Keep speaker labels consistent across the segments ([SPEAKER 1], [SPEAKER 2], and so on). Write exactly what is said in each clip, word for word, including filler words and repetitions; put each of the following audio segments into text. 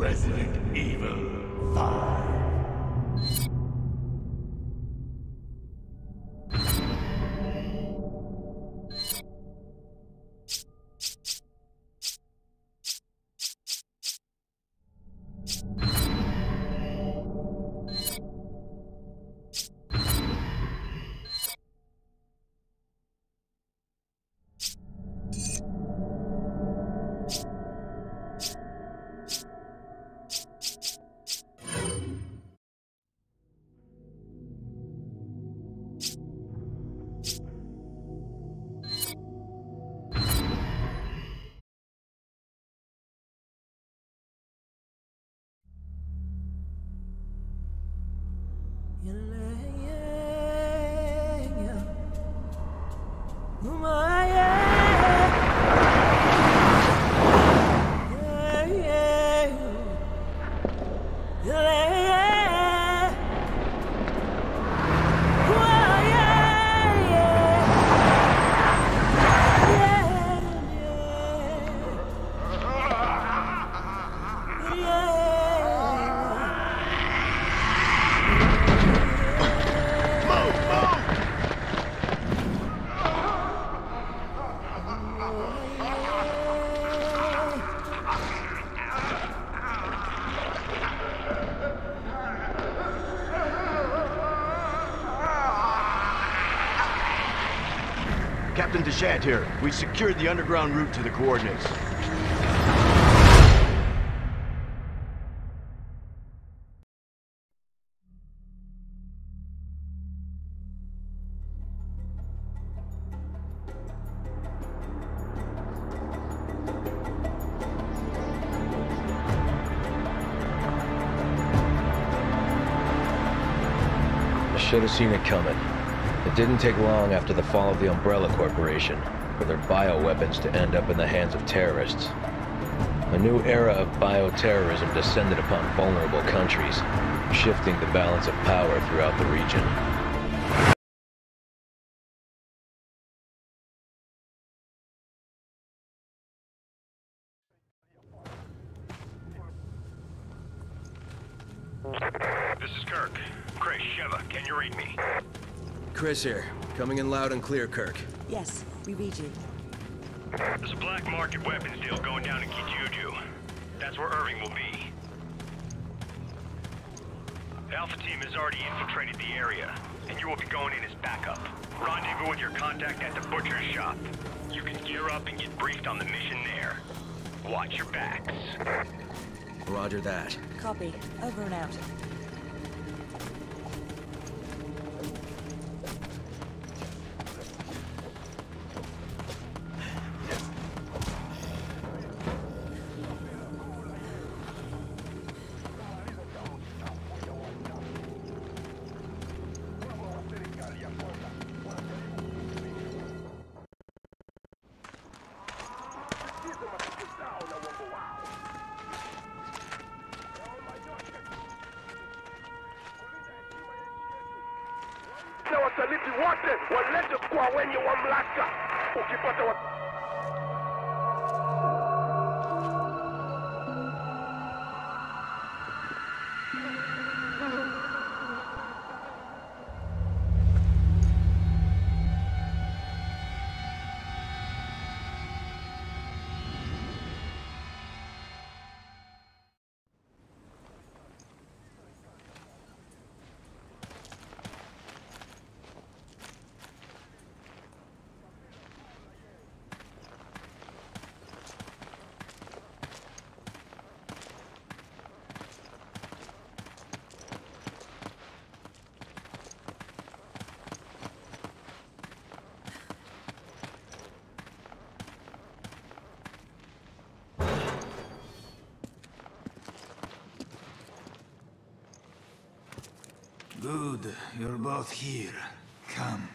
[SPEAKER 1] Resident Evil five.
[SPEAKER 2] Captain Deshant here. We secured the underground route to the coordinates.
[SPEAKER 3] I should have seen it coming. It didn't take long after the fall of the Umbrella Corporation for their bioweapons to end up in the hands of terrorists. A new era of bioterrorism descended upon vulnerable countries, shifting the balance of power throughout the region.
[SPEAKER 4] This is Kirk. Chris, Sheva, can you read me?
[SPEAKER 3] Chris here. Coming in loud and clear, Kirk.
[SPEAKER 5] Yes, we read you.
[SPEAKER 4] There's a black market weapons deal going down in YUZU. That's where Irving will be. The Alpha team has already infiltrated the area, and you will be going in as backup. Rendezvous with your contact at the butcher's shop. You can gear up and get briefed on the mission there. Watch your backs.
[SPEAKER 3] Roger that.
[SPEAKER 5] Copy. Over and out.
[SPEAKER 6] Na wasaliti wote walete kwa wenye mamlaka. Ukipata wa...
[SPEAKER 7] Good, you're both here. Come.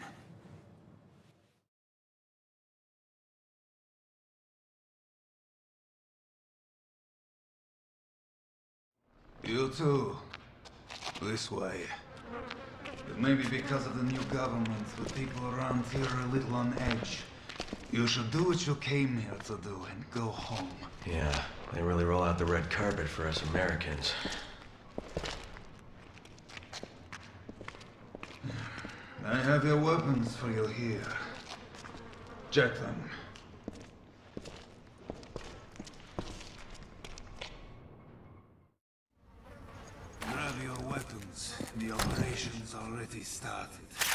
[SPEAKER 7] You too. This way. It may be because of the new government, but people around here are a little on edge. You should do what you came here to do and go home.
[SPEAKER 3] Yeah, They really roll out the red carpet for us Americans.
[SPEAKER 7] I have your weapons for you here. Check them. Grab your weapons. The operation's already started.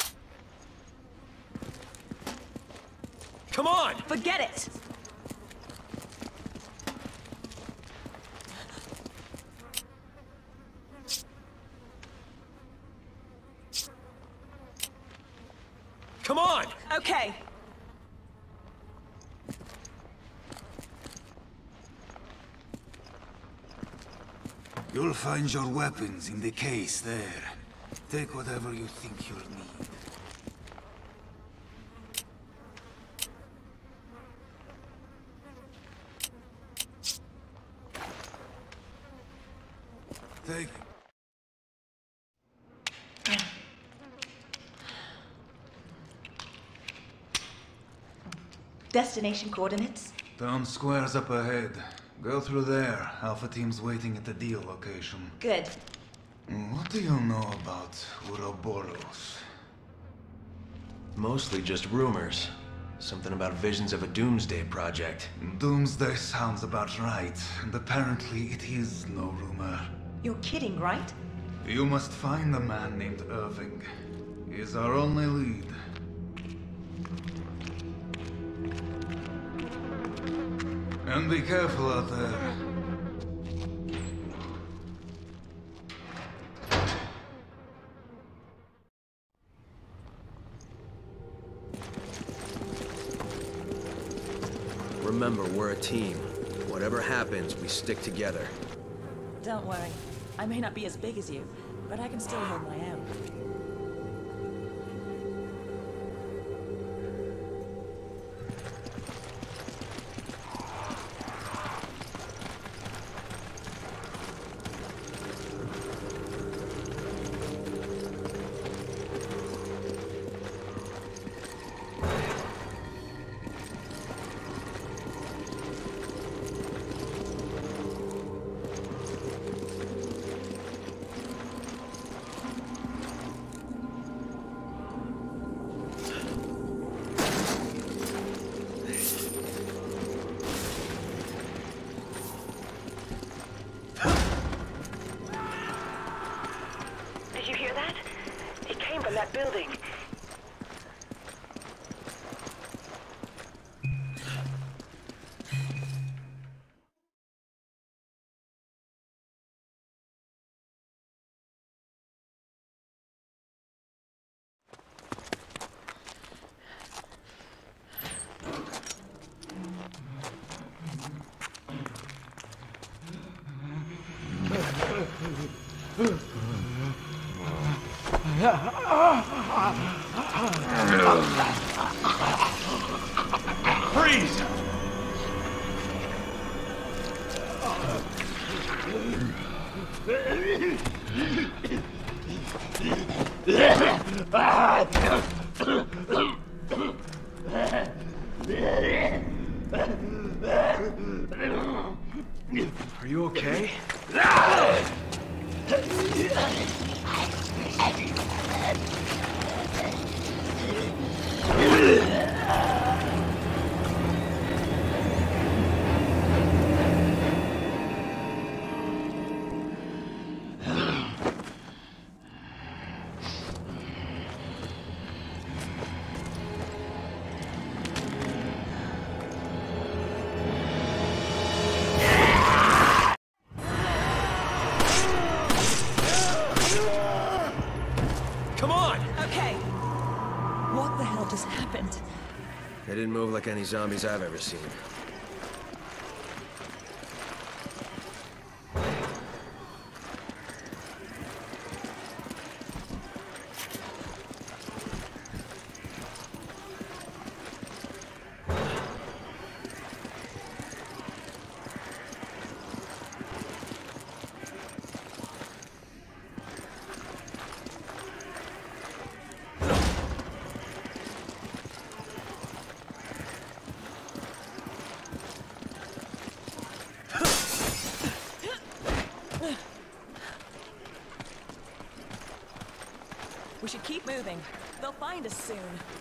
[SPEAKER 3] Come on!
[SPEAKER 5] Forget it!
[SPEAKER 3] Come on!
[SPEAKER 5] Okay.
[SPEAKER 7] You'll find your weapons in the case there. Take whatever you think you'll need. Take...
[SPEAKER 8] Destination coordinates?
[SPEAKER 7] Town square's up ahead. Go through there. Alpha team's waiting at the deal location.
[SPEAKER 8] Good.
[SPEAKER 7] What do you know about Ouroboros?
[SPEAKER 3] Mostly just rumors. Something about visions of a doomsday project.
[SPEAKER 7] Doomsday sounds about right, and apparently it is no rumor.
[SPEAKER 8] You're kidding, right?
[SPEAKER 7] You must find a man named Irving. He is our only lead. And be careful out there.
[SPEAKER 3] Remember, we're a team. Whatever happens, we stick together.
[SPEAKER 5] Don't worry. I may not be as big as you, but I can still hold my own.
[SPEAKER 8] Did you hear that? It came from that building.
[SPEAKER 3] Freeze! Are you okay? Come on!
[SPEAKER 5] Okay. What the hell just happened?
[SPEAKER 3] They didn't move like any zombies I've ever seen.
[SPEAKER 5] We should keep moving. They'll find us soon.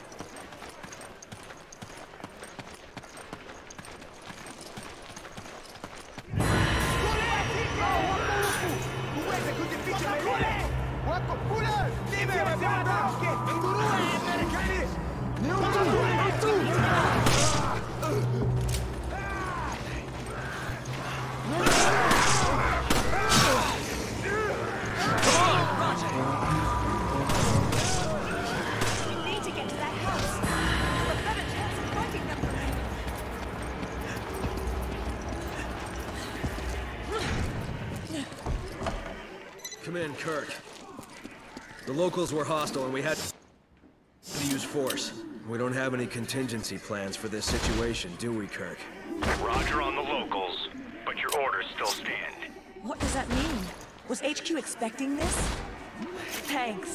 [SPEAKER 9] Come in, Kirk. The locals were hostile and we had to use force. We don't have any contingency plans for this situation, do we, Kirk?
[SPEAKER 4] Roger on the locals, but your orders still stand.
[SPEAKER 5] What does that mean? Was H Q expecting this? Thanks.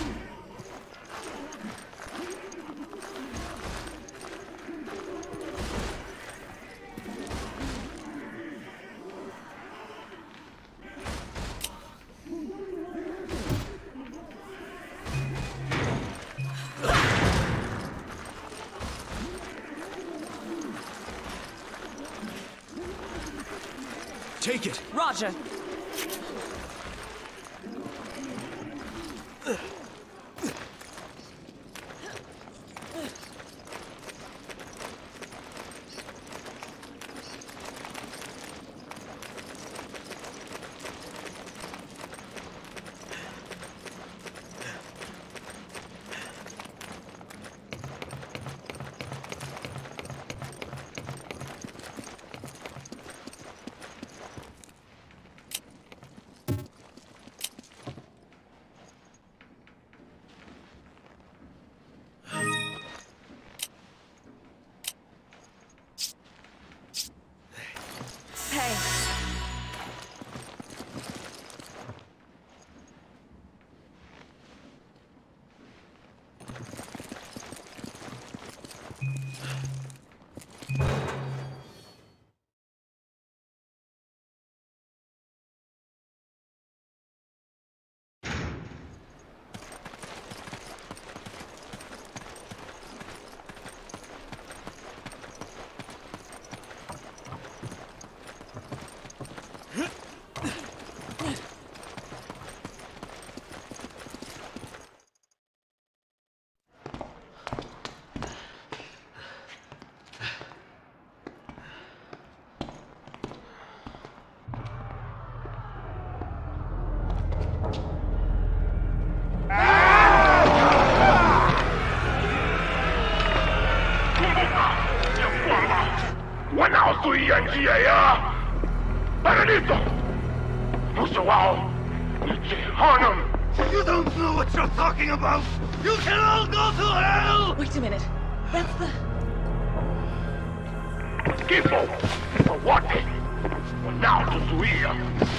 [SPEAKER 9] Take it!
[SPEAKER 5] Roger. Thanks.
[SPEAKER 6] Wanaozuia njia ya paradiso, mwisho wao ni jehanamu. You don't know what you're talking about. You can all go to hell.
[SPEAKER 5] Wait a minute. That's the...
[SPEAKER 6] Kifo kwa wote wanaotuzuia.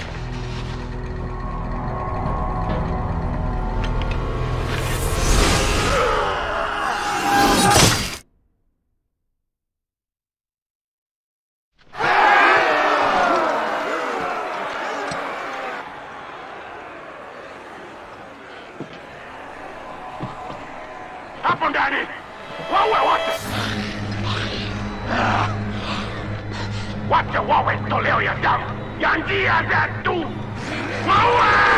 [SPEAKER 6] Hapo ndani wawe wote, wacha wawe toleo ya damu ya njia zetu, wawe!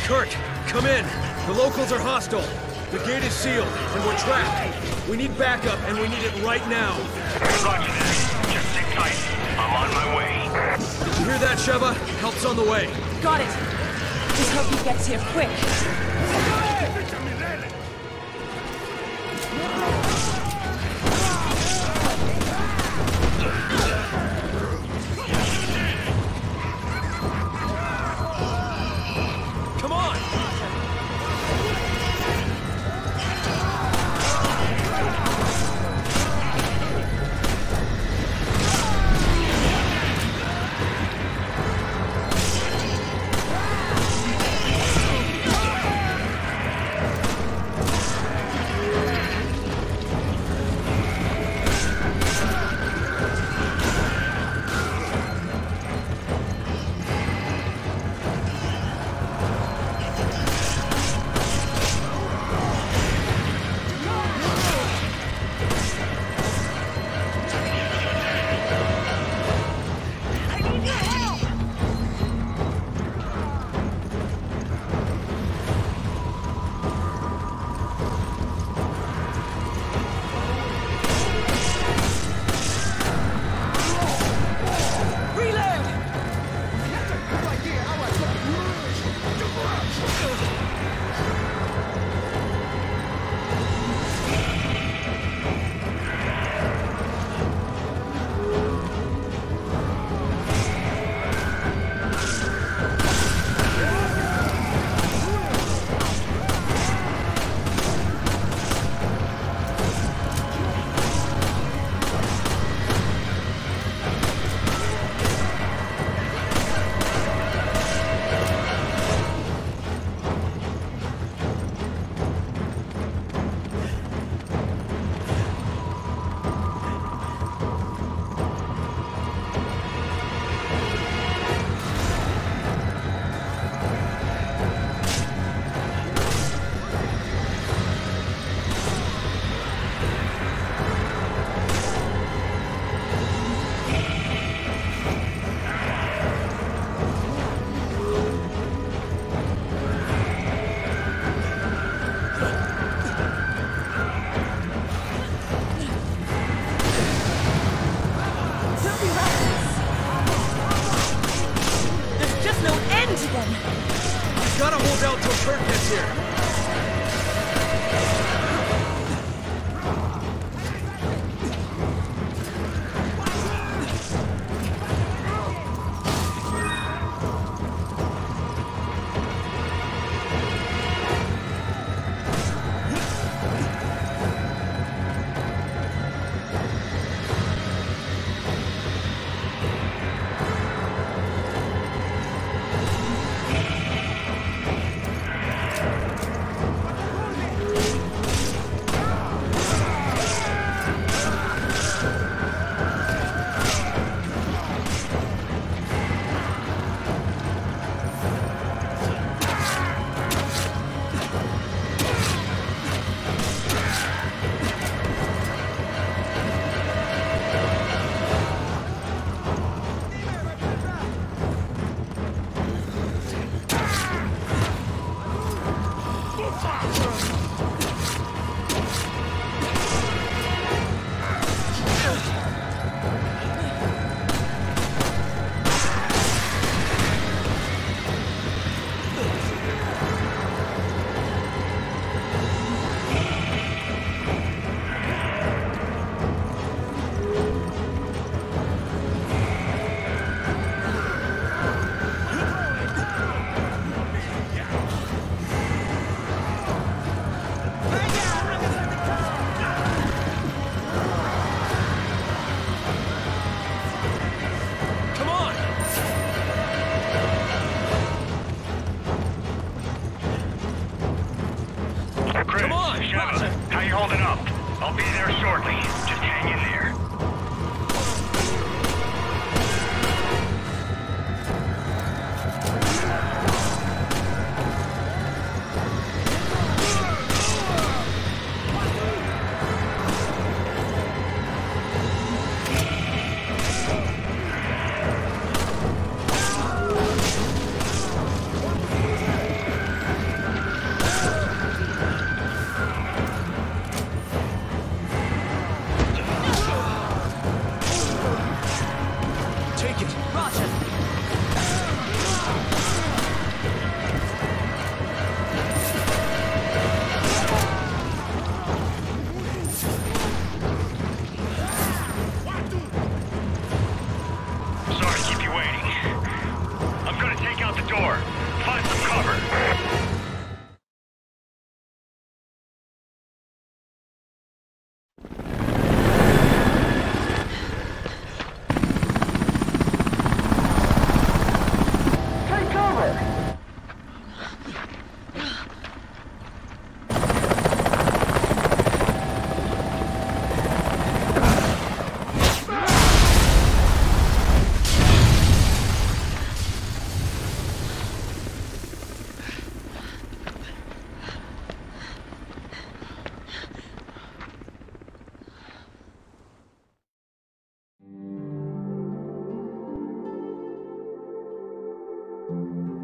[SPEAKER 9] Kirk, come in. The locals are hostile. The gate is sealed, and we're trapped. We need backup, and we need it right now.
[SPEAKER 4] Roger that. Just sit tight. I'm on my way.
[SPEAKER 9] Did you hear that, Sheva? Help's on the way.
[SPEAKER 5] Got it. Just hope he gets here quick.
[SPEAKER 9] Come on! Gotta hold out till Kirk gets here. it!
[SPEAKER 5] Roger.
[SPEAKER 4] Sorry to keep you waiting. I'm gonna take out the door. Find some cover.
[SPEAKER 10] You